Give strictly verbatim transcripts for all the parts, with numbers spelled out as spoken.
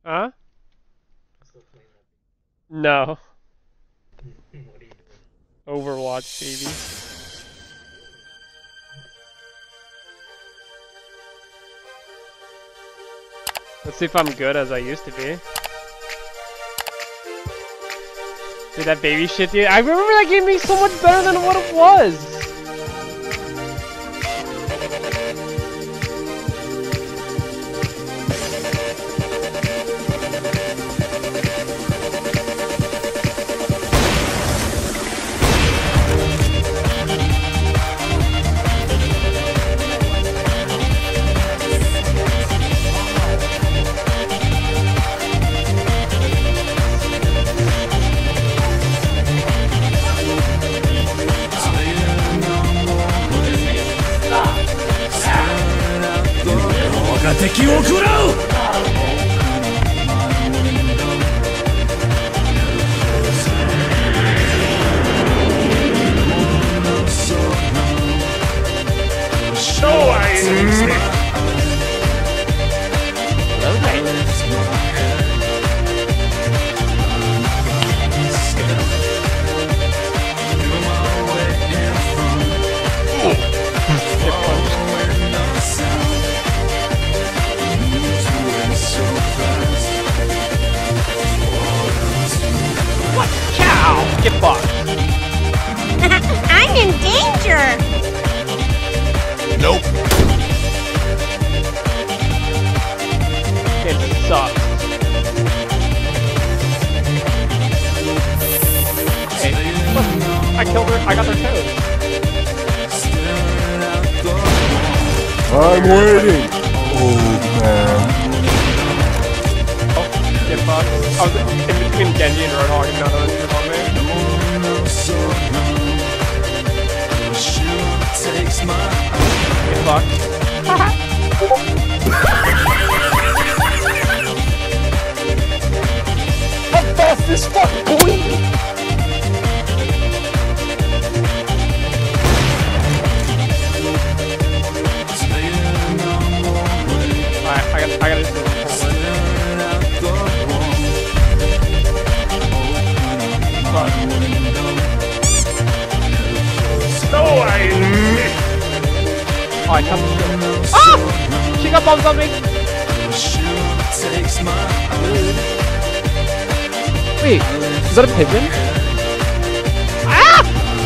Huh? No. What are you doing? Overwatch, baby. Let's see if I'm good as I used to be. Dude, that baby shit, dude. I remember that game being so much better than what it was. Get fucked. I'm in danger! Nope. It sucks. Hey, look, I killed her. I got their toes. I'm waiting. Old man. Oh, get fucked. I was in between Genji and Roadhog and none of them were on me. Get fucked. I'm fast as fuck, boy! Alright, I gotta, I gotta do this forward. No, I... Oh, I cut the shield. Ah! She got bombs on me! Wait, is that a pigeon? Ah!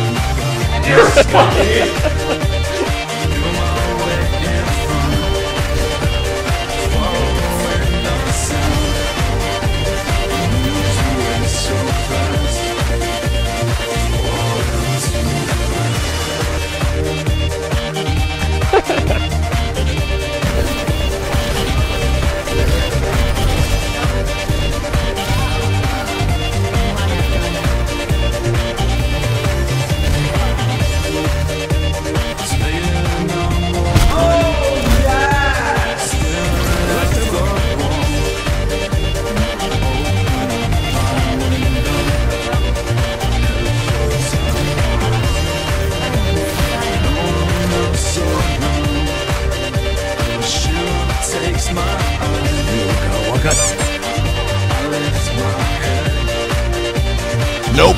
Nope.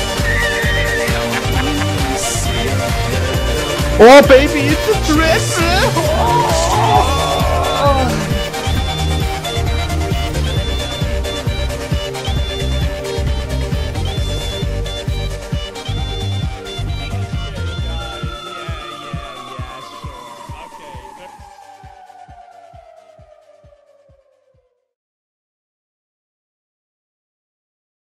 Oh baby, it's a dress!